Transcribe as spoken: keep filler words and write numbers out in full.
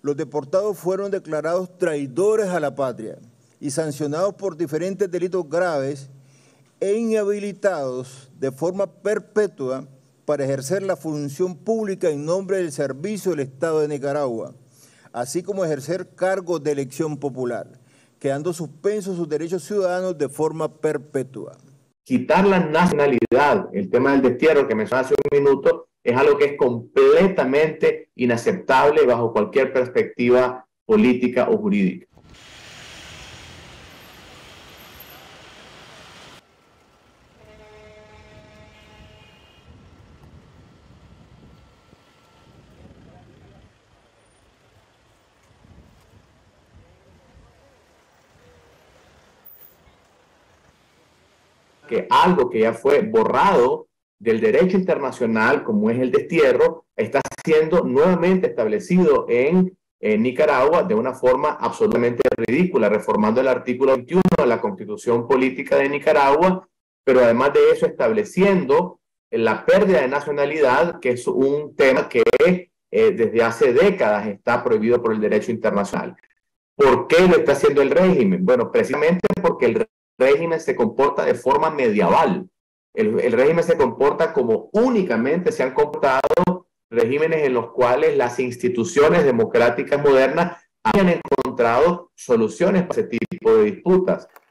Los deportados fueron declarados traidores a la patria y sancionados por diferentes delitos graves e inhabilitados de forma perpetua para ejercer la función pública en nombre del servicio del Estado de Nicaragua, así como ejercer cargos de elección popular, quedando suspensos sus derechos ciudadanos de forma perpetua. Quitar la nacionalidad, el tema del destierro que mencioné hace un minuto, es algo que es completamente inaceptable bajo cualquier perspectiva política o jurídica. Que algo que ya fue borrado del derecho internacional, como es el destierro, está siendo nuevamente establecido en, en Nicaragua de una forma absolutamente ridícula, reformando el artículo veintiuno de la Constitución Política de Nicaragua, pero además de eso estableciendo la pérdida de nacionalidad, que es un tema que eh, desde hace décadas está prohibido por el derecho internacional. ¿Por qué lo está haciendo el régimen? Bueno, precisamente porque el régimen se comporta de forma medieval. El, el régimen se comporta como únicamente se han comportado regímenes en los cuales las instituciones democráticas modernas han encontrado soluciones para ese tipo de disputas.